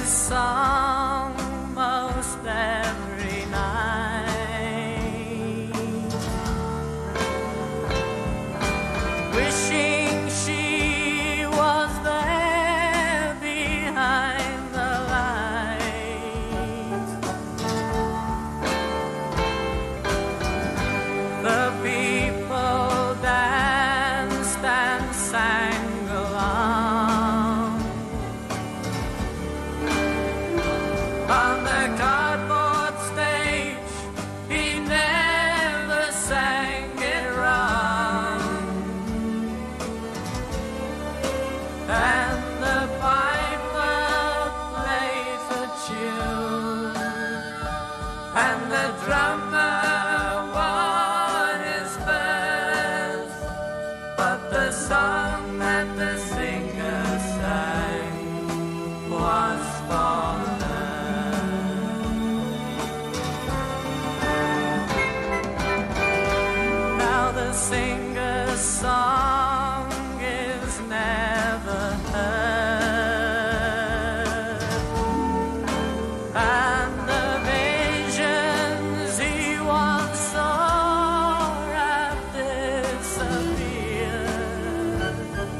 his song most every night, wishing she was there behind the light. The people danced and sang along on the cardboard stage. He never sang it wrong, and the piper plays a tune, and the drummer won his first. But the song that the singer sang was for her. Now the singer's song is never heard, and the visions he once saw have disappeared.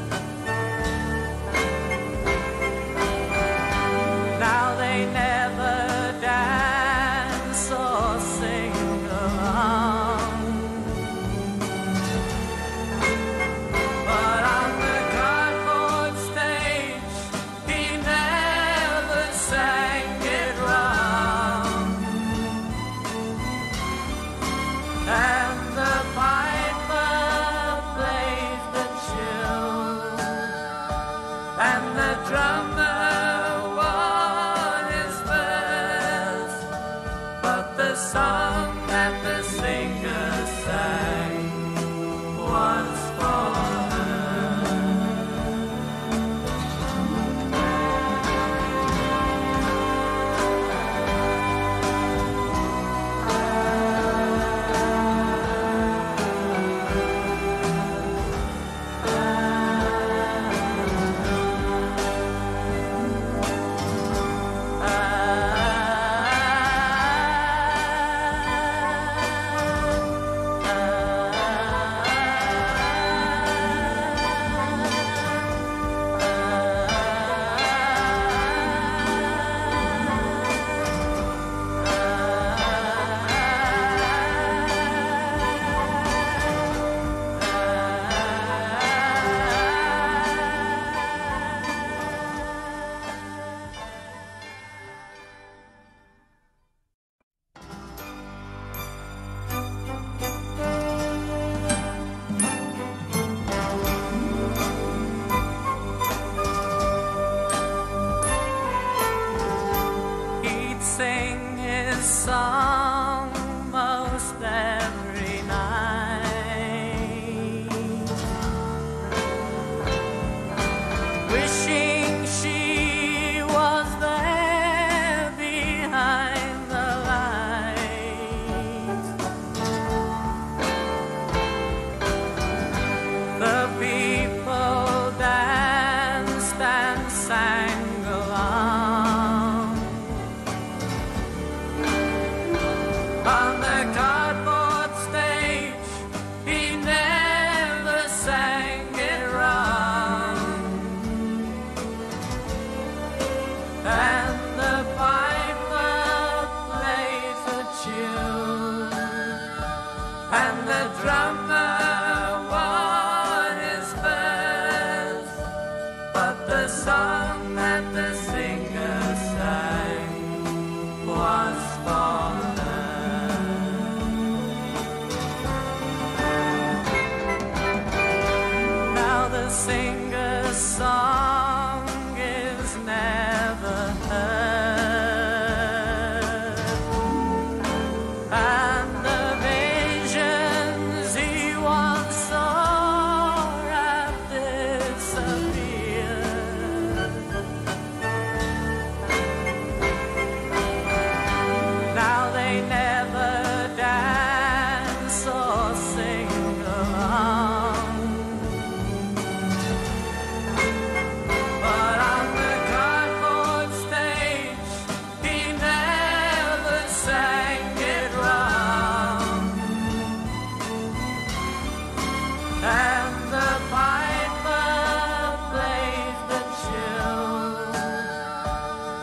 Now they never dance or sing along, but on the cardboard stage he never sang it wrong, and the piper plays the tune, and the drummer won his first. But the song that the singer sang was for her. He'd sing his song most every night, wishing she was there behind the light. The people danced and sang along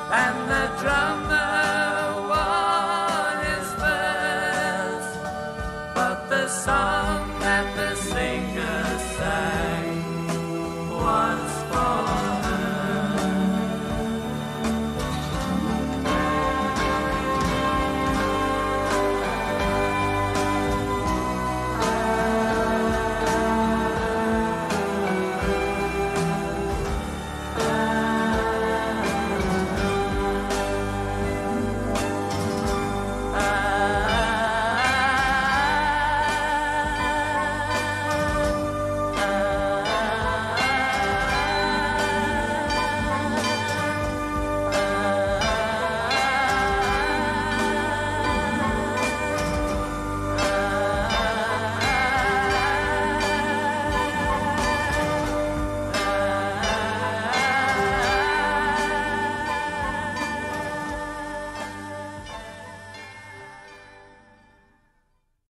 and the drummer